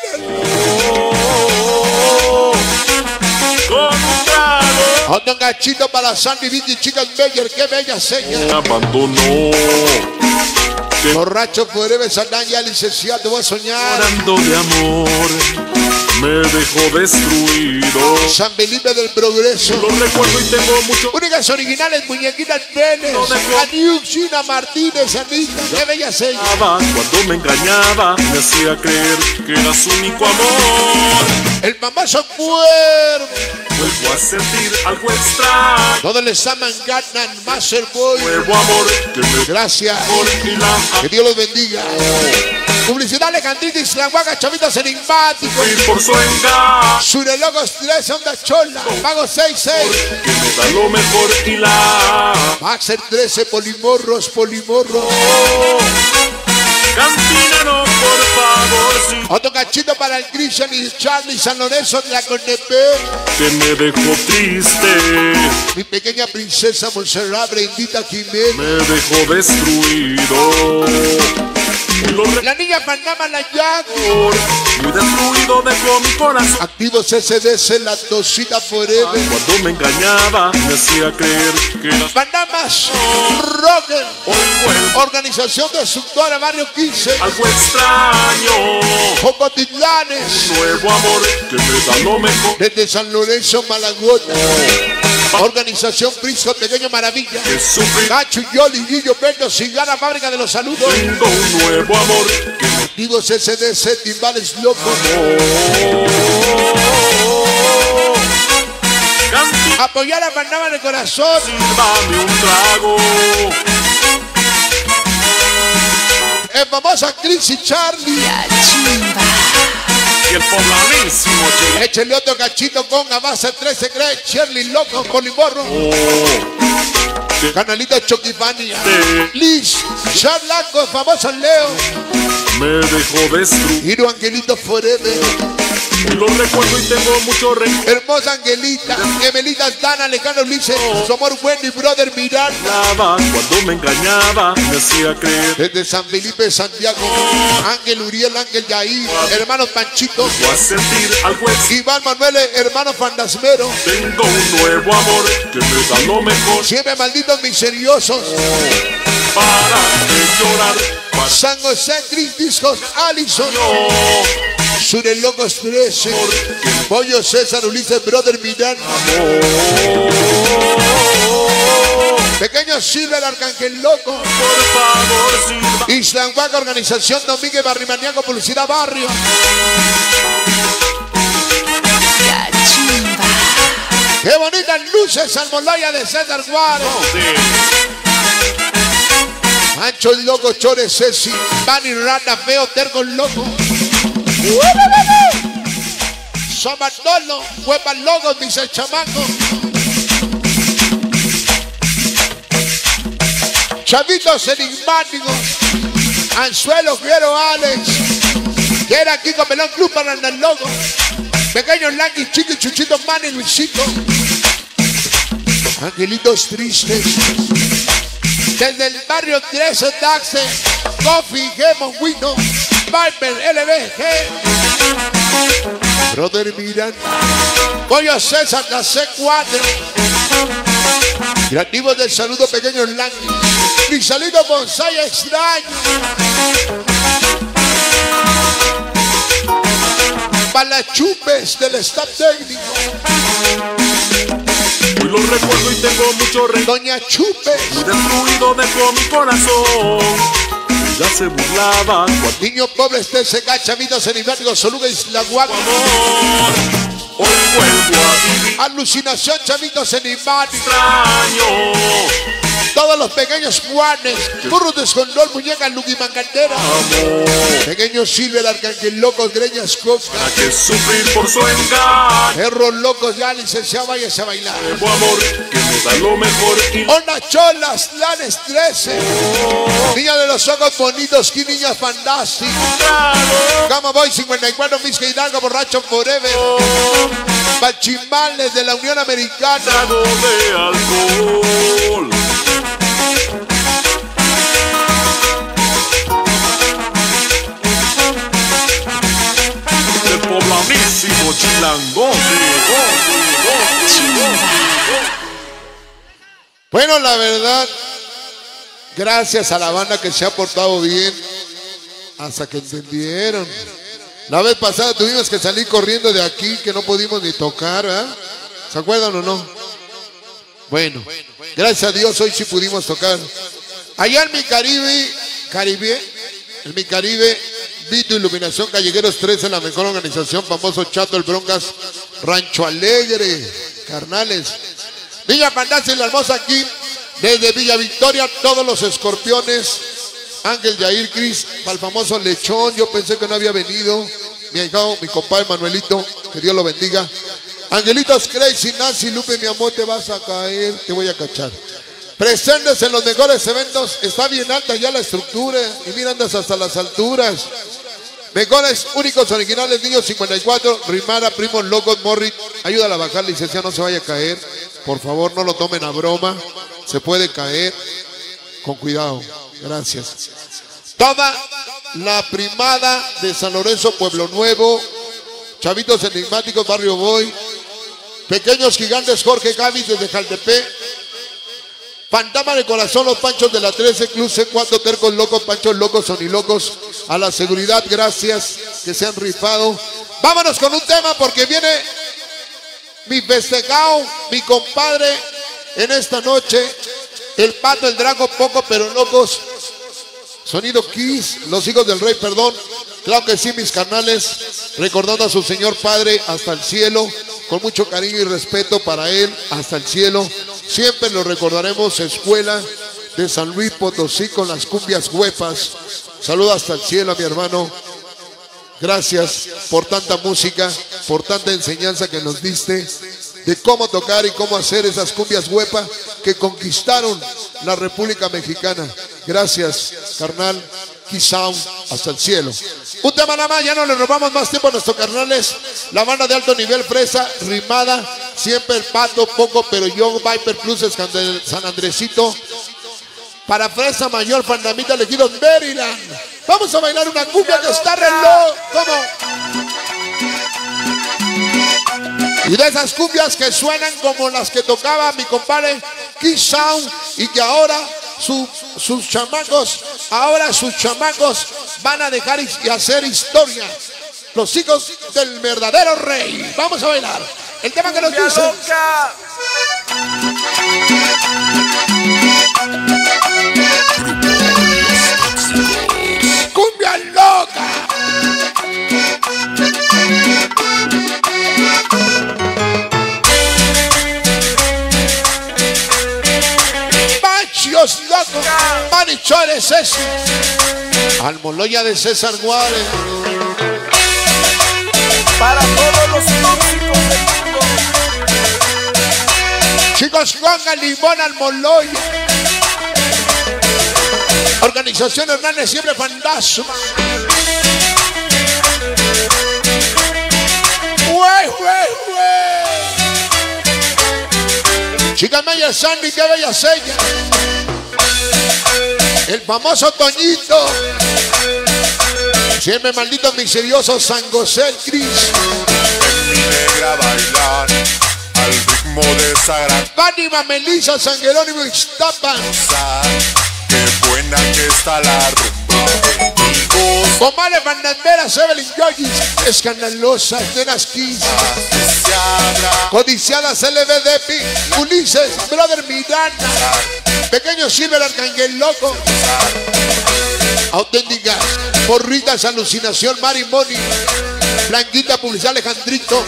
Con un trago. Otro gachito para Sandy Vicky, chicas Beyer, qué bella seña. Me abandonó. Que Borracho forever, Sanaya, licenciado, te voy a soñar. llorando de amor. Me dejó destruido. San Felipe del Progreso. Lo recuerdo y tengo mucho. Únicas originales, Muñequitas Vélez. Aniuk, China Martínez, Anita, qué bella seña. Cuando me engañaba, me hacía creer que era su único amor. El mamazo cuervo. Vuelvo a sentir algo extraño. Todos les aman, ganan, Master Boy. Nuevo amor que me Gracias. da y la Que Dios los bendiga. Publicidad Alejandrita y Tlahuaca, chavitos enigmáticos. Y por su engaño. Surelogos tres, Onda Chola. Pago seis seis. Que me da lo mejor y la. Maxer trece, polimorros, polimorros. Cantina no, por favor, sí. Otro cachito para el Christian y Charlie San Lorenzo de la Conepé. Que me dejó triste. Mi pequeña princesa Montserrat Brendita Jiménez. Me dejó destruido. Y lo La niña Panama La Yago. recuerdo. Muy destruido dejó mi corazón. Activos S D C, la Tosita Forever. Cuando me engañaba, me hacía creer que las Panamas Rocker. hoy vuelvo. Organización Destructora Barrio quince. Algo extraño. Jocotitlanes. Nuevo amor que me da lo mejor. Desde San Lorenzo, Malagota. Organización Prisco, Pequeño Maravilla. Que sufrí. Cacho, Yoli, Guillo, Berto, Cigana, Fábrica de los Saludos. Tengo un nuevo amor que me Activos S D C, Timbales Locos. Cantina, Apoyar a Panamá de corazón. sírvame un trago. El famoso Chris y Charlie. Y el poblanísimo chile. Échale otro cachito con a base trece, cree Shirley Loco, Polimorro. Canalito Choquifania. Liz, Charlaco, el famoso Leo. Me dejó destruido. Giro Angelito Forever. Y lo recuerdo y tengo mucho rencor. Hermosa Angelita. Gemelita Dana, Alejandro Ulises. Su amor Wendy, brother Miranda. Cuando me engañaba, me hacía creer. Desde San Felipe, Santiago. Ángel Uriel, Ángel Yair. Hermano Panchito. Voy a sentir algo extraño. Iván Manuel, hermano Fandasmero. Tengo un nuevo amor que me da lo mejor. Siempre malditos misteriosos. Para de llorar. Para San José, Chris Discos, Allison. Surelocos trece. Pollo César, Ulises, brother Miranda. Pequeño Silver, Arcángel Loco. por favor, sirva. Isla Huaca, Organización Domínguez, Barrimaniaco, Publicidad Barrio. Qué bonitas luces, Salmolaya de César Guaro. Mancho el Loco, Chore Ceci, Bani Rata, Feo, Terco el Loco. Somatolo, Huepa Logos, dice el chamaco. Chavitos enigmáticos. Anzuelo, quiero Alex. Quiera aquí con Melón Club para el logo. Pequeños Lanky, Chico y Chuchito, Manny, Luisito. Angelitos tristes. Desde el barrio trece, Taxe, Coffee, Gemon, Wino, Viper, L B G. Brother Miranda. Pollo César, la C cuatro. Creativos del saludo, pequeños Lanky. Rizalito Bonsai extraño. Palachupes del staff técnico. Hoy lo recuerdo y tengo mucho rencor. Doña Chupes. Muy destruido dejó mi corazón. Ya se burlaba cuando Niño pobre, este se chavitos enigmáticos, Soluga y la Guaca. hoy vuelvo a vivir. Alucinación, chavitos enigmáticos. Extraño. Todos los pequeños Juanes, burros de escondor, muñecas, Luqui Mancantera. Pequeños Silver, Arcángel Locos, Greñas Coca. ¿Para qué sufrir por su engaño? Perros locos, ya licenciado, váyase a bailar. Nuevo amor que me da lo mejor y Ona Cholas, Lanes trece. Niña de los ojos bonitos, que niñas fantásticas. Gama Boy cincuenta y cuatro, Misca Hidalgo, Borracho Forever. Bachimbales de la Unión Americana. trago de alcohol. El poblanísimo chilangón. Bueno, la verdad, gracias a la banda que se ha portado bien, hasta que entendieron. La vez pasada tuvimos que salir corriendo de aquí, que no pudimos ni tocar, ¿verdad? ¿Se acuerdan o no? Bueno, gracias a Dios hoy sí pudimos tocar. Allá en mi Caribe, Caribe, en mi Caribe, Vito Iluminación Callejeros trece, la mejor organización, famoso Chato, el Broncas, Rancho Alegre, carnales. Villa Pandaz y la hermosa aquí, desde Villa Victoria, todos los escorpiones, Ángel Yair Cris, para el famoso lechón. Yo pensé que no había venido. Mi hijado, mi compadre Manuelito, que Dios lo bendiga. Angelitos Crazy, Nancy, Lupe, mi amor, te vas a caer, te voy a cachar. Presentes en los mejores eventos. Está bien alta ya la estructura. Y mira, andas hasta las alturas. Mejores, únicos, originales, niños cincuenta y cuatro. Rimara, Primos Locos, Morri. Ayúdala a bajar, licenciada, no se vaya a caer. Por favor, no lo tomen a broma. Se puede caer. Con cuidado. Gracias. Toda la primada de San Lorenzo, Pueblo Nuevo. Chavitos enigmáticos, Barrio Boy. Pequeños gigantes, Jorge Gavis desde Jaltepec. Fantasma de corazón, los Panchos de la trece, Club C cuatro, Tercos Locos, Panchos Locos, Sonilocos. A la seguridad, gracias, que se han rifado. Vámonos con un tema porque viene mi festejado, mi compadre en esta noche. El Pato, el Drago, Poco pero Locos. Sonido Kiss, los hijos del rey, perdón. Claro que sí, mis carnales, recordando a su señor padre hasta el cielo, con mucho cariño y respeto para él, hasta el cielo. Siempre lo recordaremos, escuela de San Luis Potosí con las cumbias huepas. Saludo hasta el cielo a mi hermano. Gracias por tanta música, por tanta enseñanza que nos diste de cómo tocar y cómo hacer esas cumbias huepas que conquistaron la República Mexicana. Gracias, carnal. Kisound, hasta el cielo. Un tema nada más, ya no le robamos más tiempo a nuestros carnales. La banda de alto nivel, Fresa, Rimada, siempre el Pato, Poco pero yo, Viper Plus, San Andresito. Para Fresa Mayor, Pandamita, elegidos Maryland. Vamos a bailar una cumbia que está reloj. ¿Cómo? Y de esas cumbias que suenan como las que tocaba mi compadre Kisound y que ahora su, sus chamacos, ahora sus chamacos van a dejar y hacer historia. Los hijos del verdadero rey. Vamos a bailar. El tema que nos dice. Cumbia loca. Machos locos, manichores ese. Almoloya de César Juárez. Para todos los tóxicos del mundo. Chicos, Juan Limón, Almoloya. Organización Hernández, siempre fantasma. Güey, güey, güey. Chica Maya Sandy, qué bella seña. El famoso Toñito. Siempre maldito misterioso San José el Cris. En mi negra bailar al ritmo de esa gran Fátima, Melissa, San Jerónimo, Ixtapan. cosa. Qué buena que está la rumba. Amigos, Comale, Bandandera, Evelyn Yoyis. Escandalosas, nenas Kiss. se abra. Codiciadas, L B D P. Ulises, Brother Miranda. Pequeño Silver, Arcángel Loco. Auténticas, Porritas, Alucinación, Mari Moni. Blanquita, Publicidad, Alejandrito.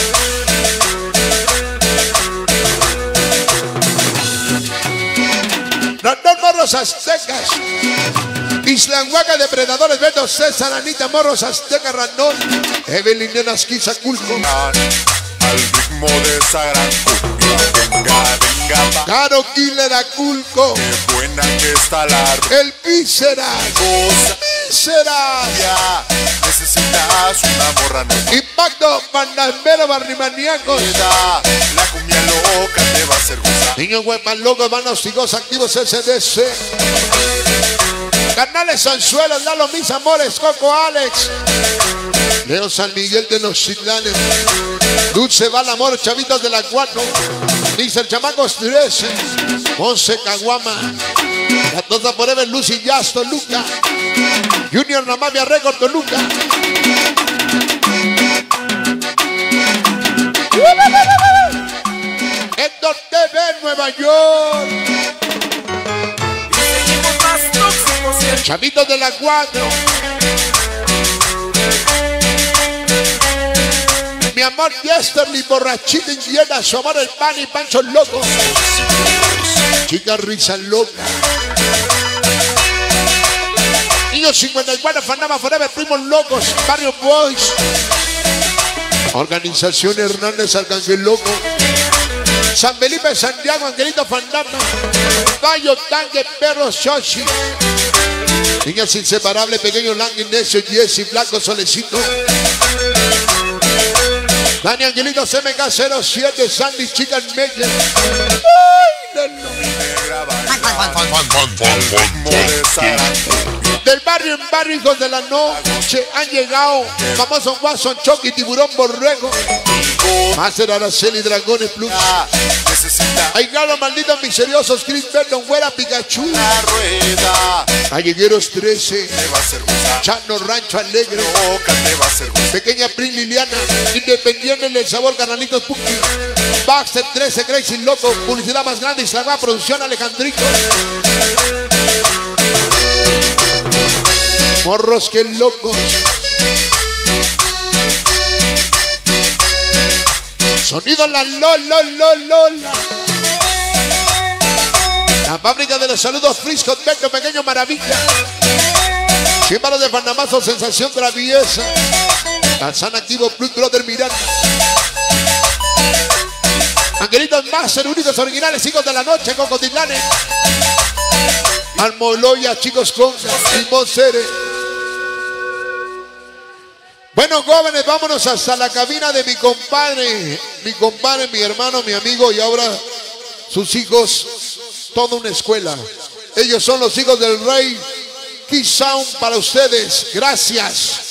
Los dos morros aztecas. Islanhuaca, Depredadores, Beto, César, Anita, morros aztecas, Ranón. Evelyn, Nenas, Culco. Al ritmo de esa gran cumbia. Venga, venga, va. Caro, Killer, Aculco. Qué buena que está la rumba. El Vísceras. Cosa. Vísceras. Necesitas una morra nueva. Impacto, Bandambero, Barrimaniacos. La cumbia loca te va a hacer gozar. Niños huepas locos, manos higos activos, S D C. Carnales Sanzuelos, Lalo, mis amores, Coco Alex. Leo San Miguel de los Chitlanes. Dulce va el amor, Chavitos de la cuatro. Dice el Chamacos trece. Once Caguama. La Tota Forever, Lucy Jazz, Toluca. Junior Namavia Record, Toluca. Héctor T V, Nueva York. Y seguimos más tóxicos y el Chavitos de la cuatro. Mi amor Yesterly, borrachita inquieta, su amor el pan y Pancho loco. Chica risa loca. Niños cincuenta y cuatro, Fanama Forever, Primos Locos, Barrio Boys. Organización Hernández Arcángel Loco. San Felipe, Santiago, Angelito Fantasma. Bayo, Tanque, Perro, Shoshi. Niñas Inseparables, Pequeño Lang, Ignacio, Jesse, Blanco, Solecito. Dani Angelito, C M K cero siete, Sandy, Chica Meyer. Del barrio en barrio, hijos de la noche, han llegado famosos Watson, Chucky, Tiburón, Borrego. Master, Araceli, Dragones Plus. Hay galos malditos misteriosos, Chris Burton, Güera, Pikachu. Gallegueros trece, Chano, Rancho Alegre. Pequeña Prin Liliana, Independiente del Sabor, Canalitos Puki. Baxter trece, Crazy Loco, publicidad más grande, Instagram, producción Alejandrito. Morros que locos. Sonido la Lola, Lola, Lola. La fábrica de los saludos, Frisco, Tecno, Pequeño Maravilla. Símbolo de Panamazo, Sensación Traviesa. Calzán Activo, Blue Brother Miranda. Angelitos Master, únicos originales, hijos de la noche, Cocotitlanes. Almoloya, Chicos con Limón Cere. Bueno, jóvenes, vámonos hasta la cabina de mi compadre, mi compadre, mi hermano, mi amigo y ahora sus hijos, toda una escuela. Ellos son los hijos del rey. Key Sound para ustedes. Gracias.